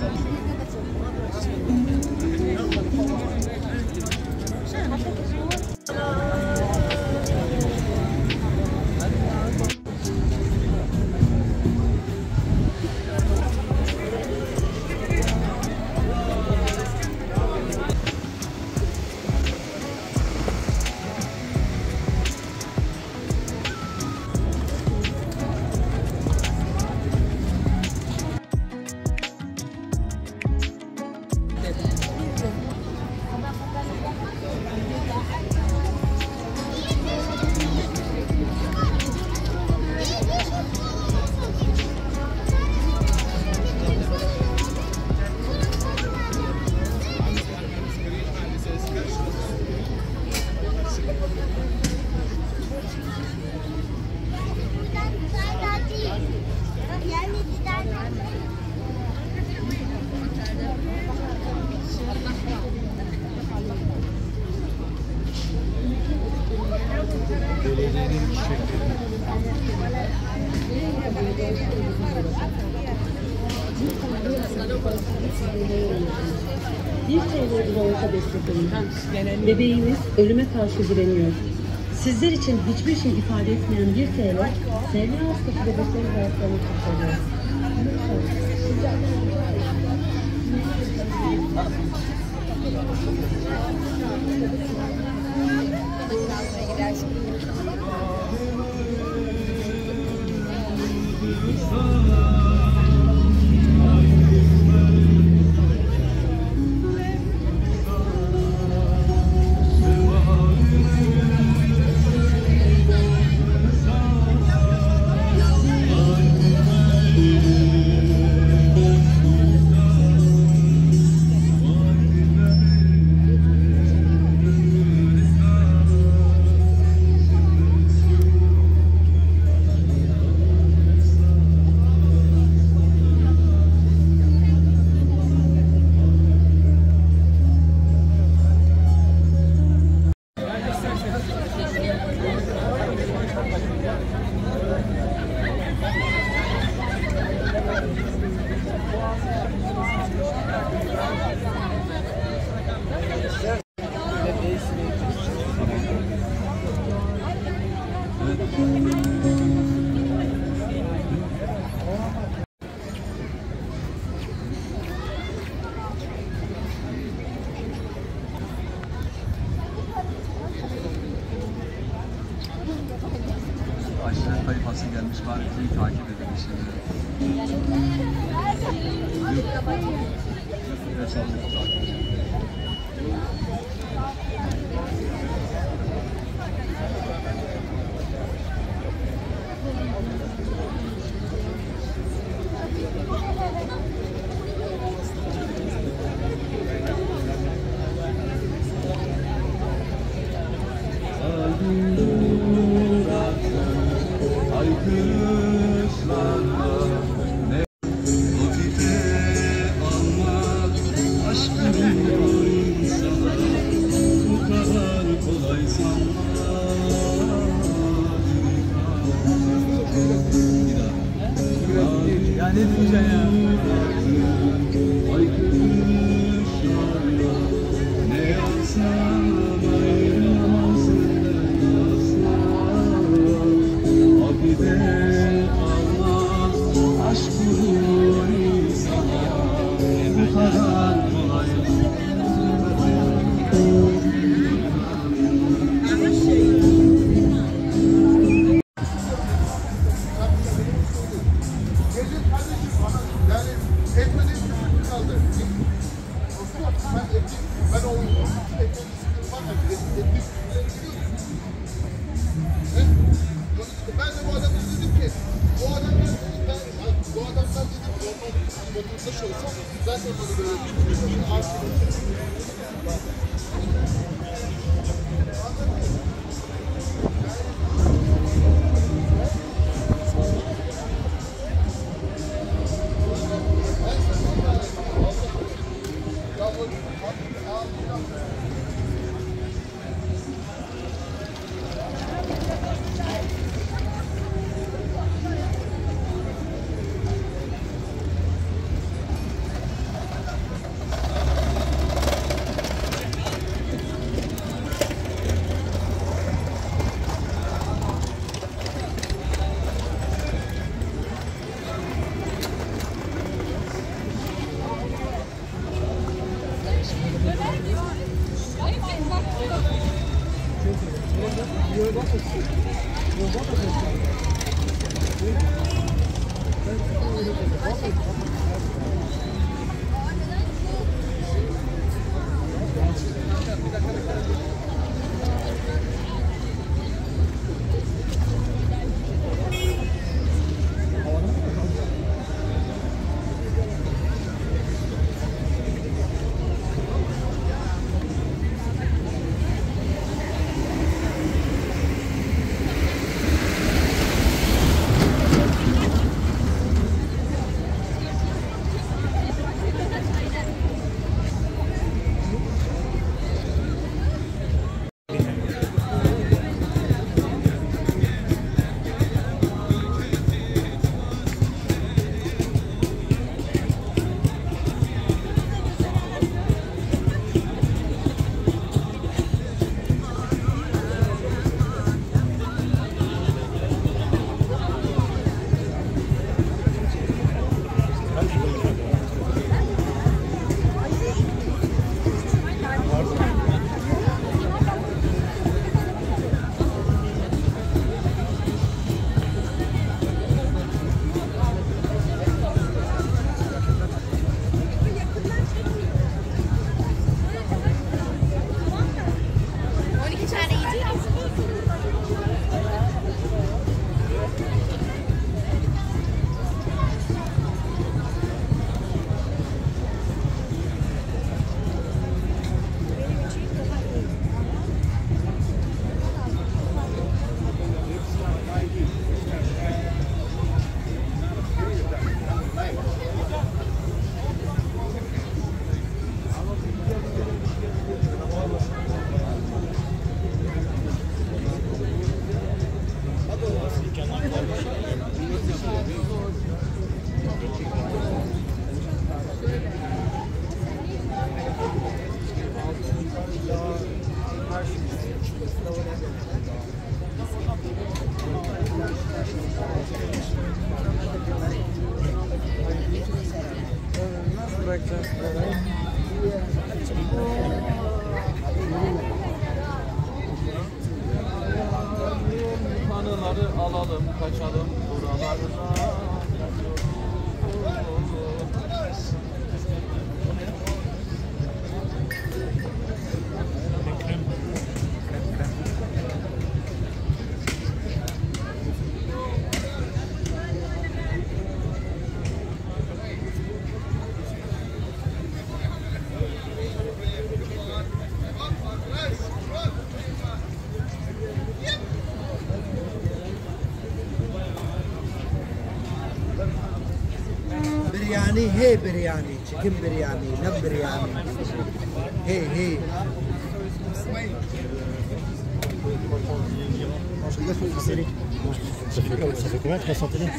Bir TL bile olsa destekleyin. Bebeğiniz ölüme karşı direniyor. Sizler için hiçbir şey ifade etmeyen bir TL, sevgi hastası bebeklerin hayatlarını kurtarıyor. Aşiret tayfası gelmiş, bari bizi takip edin şimdi. Ya ne diyeceksin ya? Ne yapsam Ben de bu adama dedim ki, bu adamlar dedim vatandaş olsa zaten bunu böyle Kanıları alalım, kaçalım buralarına. Biryani है बिरयानी चिकन बिरयानी लब बिरयानी है Ça fait combien 3 centenaires?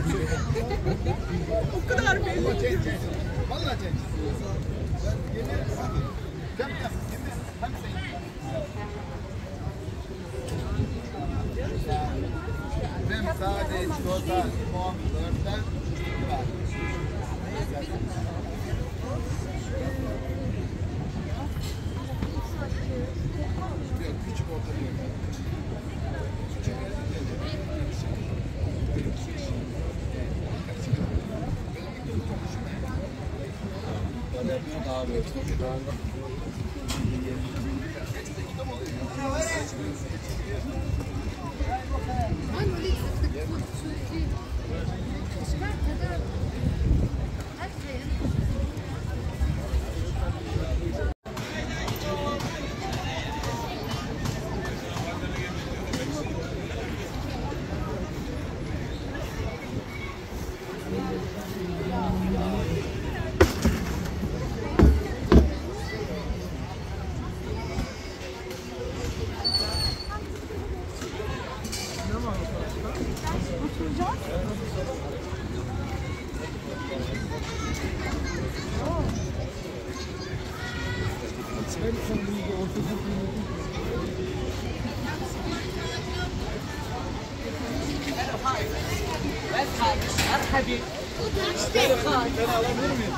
O kadar belli. Vallahi cenk. Krem, sade, çikolata, limon, böğürtlen, var. Küçük orta bir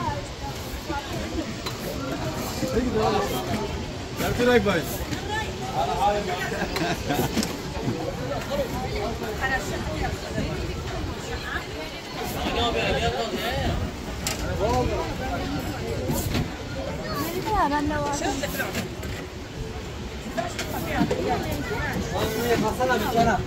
Likewise. Ben de var. Masana bir kere.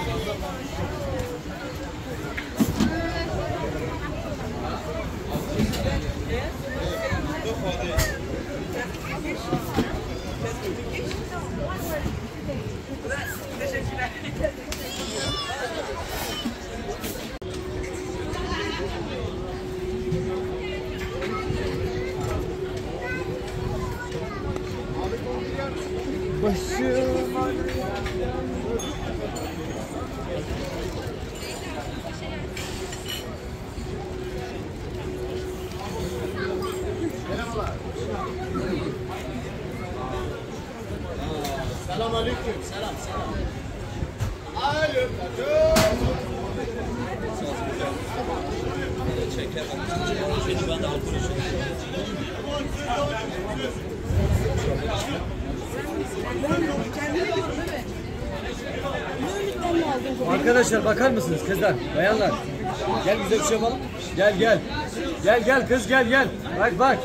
Selam aleyküm. Selam. Aleyküm. Arkadaşlar bakar mısınız kızlar, bayanlar? Gel bize bir şey yapalım. Gel. Gel kız gel. Bak.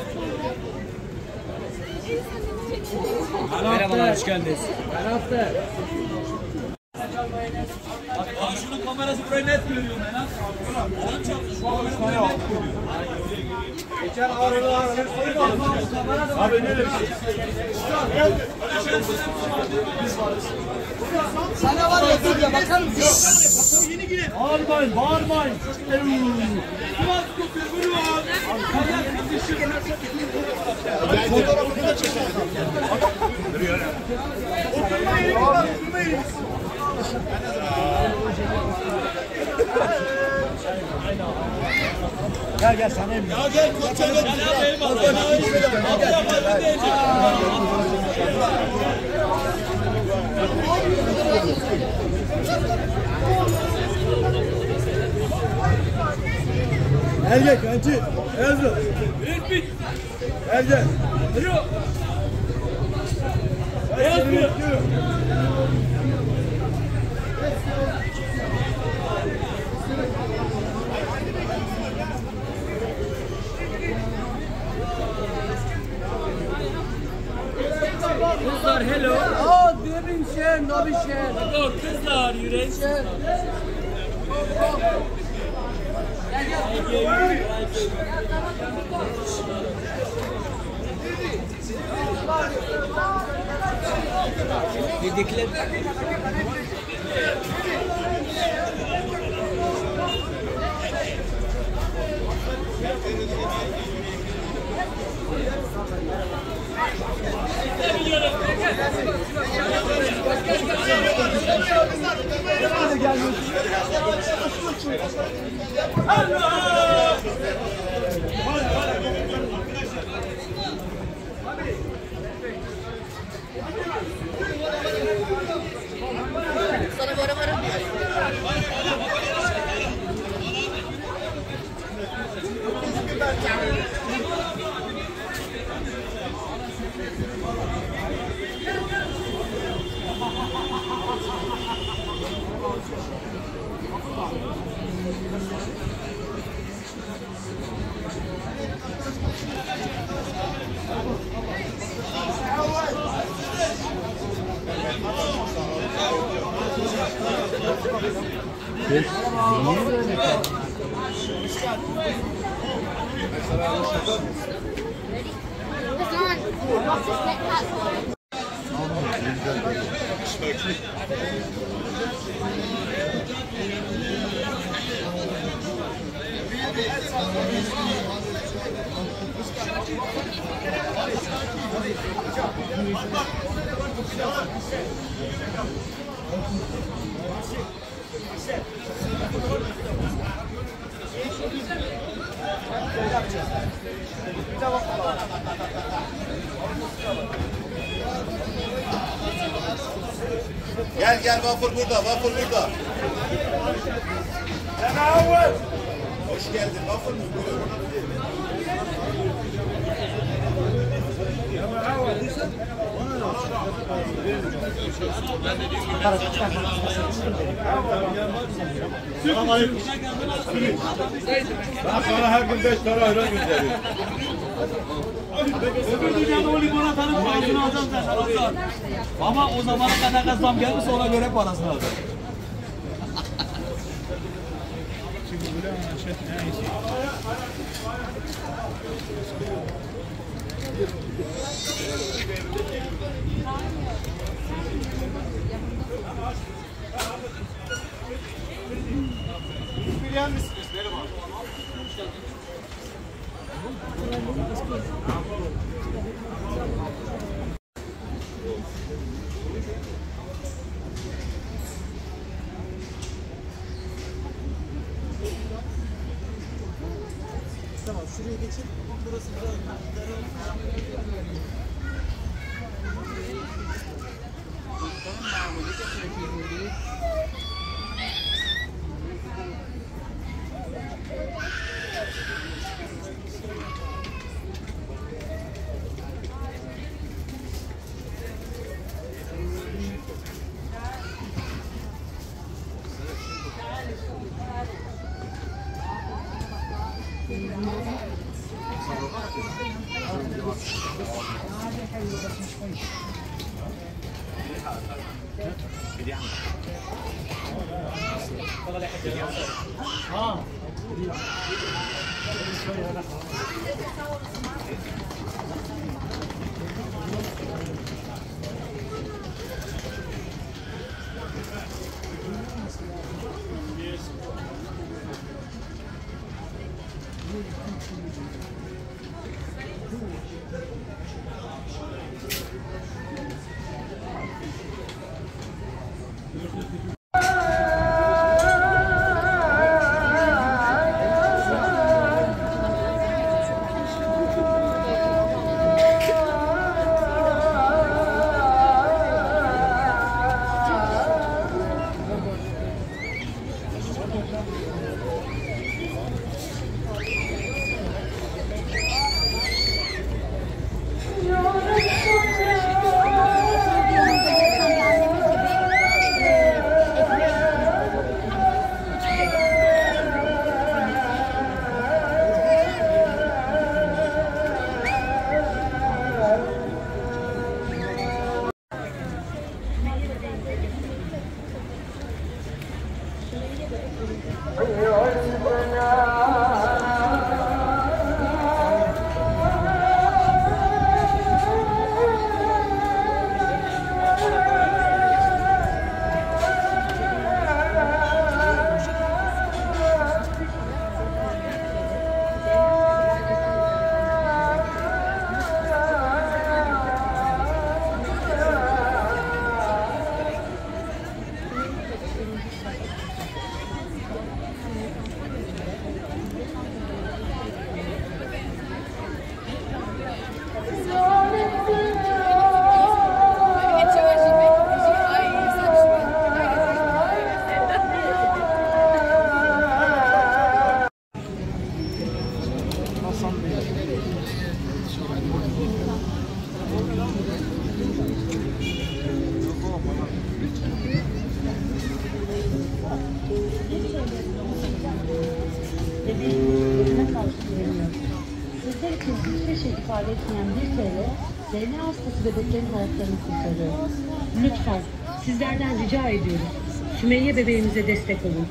Merhabalar, hoş geldiniz. Şunun kamerası burayı net görüyor lan. Adam çarptı. Şu kamerayı net görüyor. Geçen abi ne demek? Sana var ya dur ya bakar mısın? Bağırmayın. Fotoğrafını da çekelim. Gel sana emri. Ya gel koçana. Gel kanki. Ezra. Gel. Kızlar hello. Devrim şehir, Nabi şehir. Dur kızlar yürek. Yedikler. Gel vapur burada. Hoş geldin vapur mu? Ben sana her gün 5 tane ayran gönderiyorum. Öbür dünyada o limonatanın parasını alacağım sen alacağım. Ama o zamana kadar zam gelirse ona göre parasını alacağım. Bilen misiniz? Merhaba. Tamam şuraya geçin. Burası Sizler için hiçbir şey ifade etmeyen bir TL, DNA hastası bebeklerin hayatlarını kurtarıyor. Lütfen sizlerden rica ediyoruz. Sümeyye bebeğimize destek olun.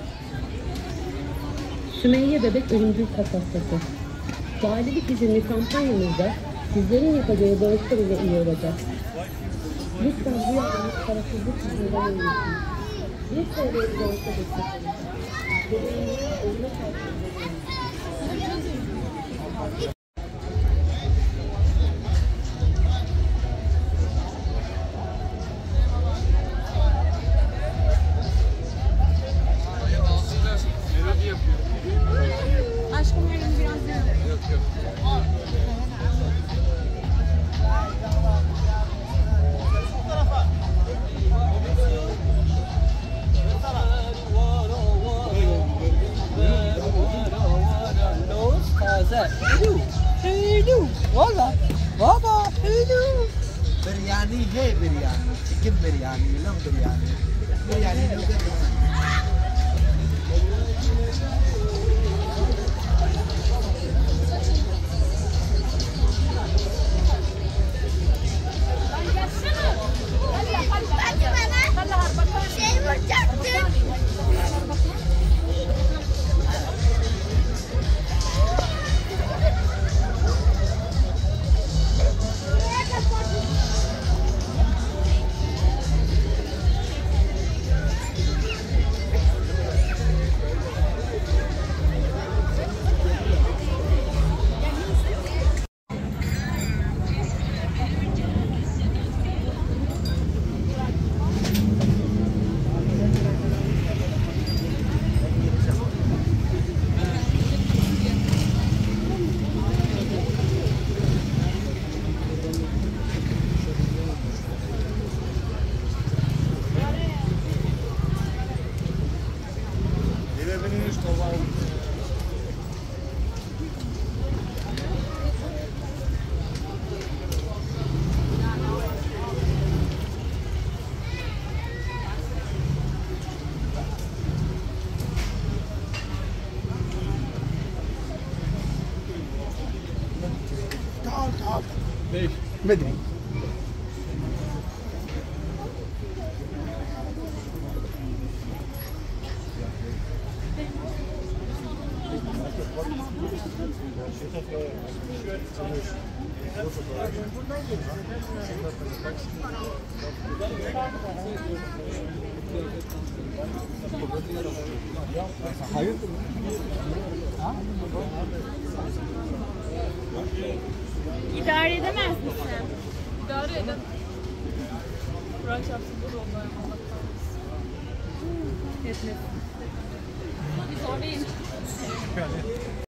Sümeyye bebek ölümcül kas hastası. Valilik izinli kampanyamızda sizlerin yapacağı bağışlar ile iyi olacak. Lütfen bu yardımı parasızlık yüzünden olmasın. Bir TL'ye bağışla destek olun. Bebeğimize ölüme karşı Aşkım benim biraz daha. Yok yok. Hello. Valla. Baba. Hello. Biryani biryani hey biryani, chicken biryani, lamb biryani. Biryani no biryani. Şey vuracaktım. مدري İdare edemez misin? İdare edin. Kur'an çarpsın bu da onlara Allah kahretsin. Etmesin. Biz oradayız.